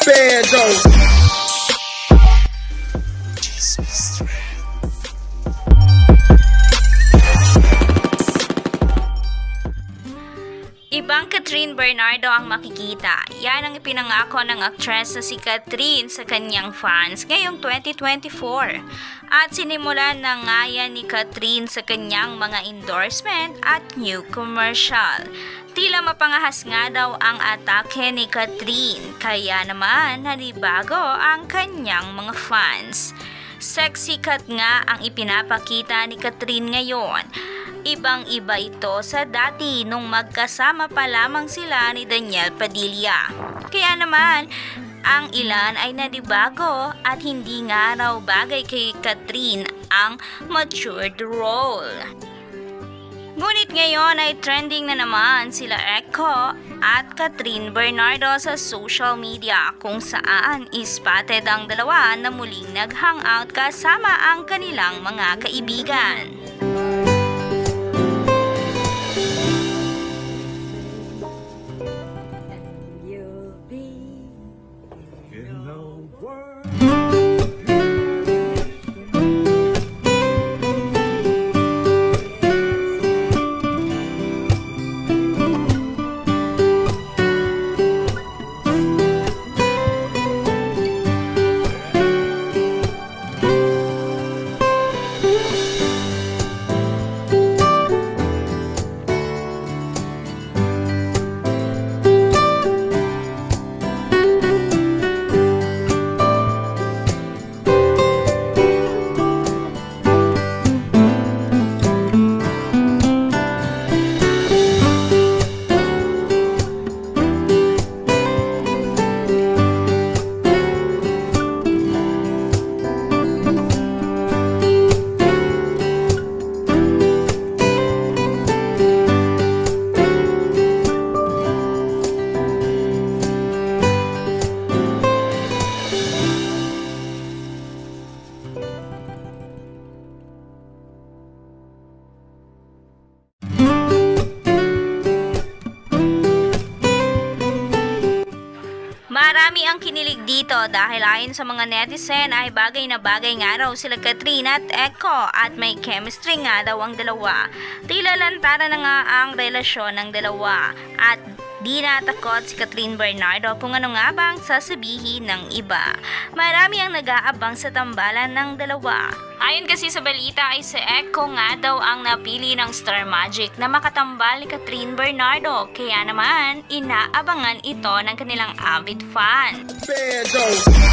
Bando. Ibang Catherine Bernardo ang makikita. Yan ang ipinangako ng aktres na si Catherine sa kanyang fans ngayong 2024. At sinimulan na nga yan ni Catherine sa kanyang mga endorsement at new commercial. Tila mapangahas nga daw ang atake ni Catherine, kaya naman nanibago ang kanyang mga fans. Sexy cut nga ang ipinapakita ni Catherine ngayon. Ibang-iba ito sa dati nung magkasama pa lamang sila ni Daniel Padilla. Kaya naman, ang ilan ay nadibago at hindi nga raw bagay kay Catherine ang matured role. Ngunit ngayon ay trending na naman sila Echo at Catherine Bernardo sa social media kung saan spotted ang dalawa na muling nag-hangout kasama ang kanilang mga kaibigan. Marami ang kinilig dito dahil ayon sa mga netizen ay bagay na bagay nga raw sila Catherine at Echo at may chemistry nga daw ang dalawa. Tila lantaran na nga ang relasyon ng dalawa at di natakot si Catherine Bernardo kung ano nga ba ang sasabihin ng iba. Marami ang nag-aabang sa tambalan ng dalawa. Ayon kasi sa balita ay si Echo nga daw ang napili ng Star Magic na makatambal ni Catherine Bernardo. Kaya naman, inaabangan ito ng kanilang avid fan. Bando.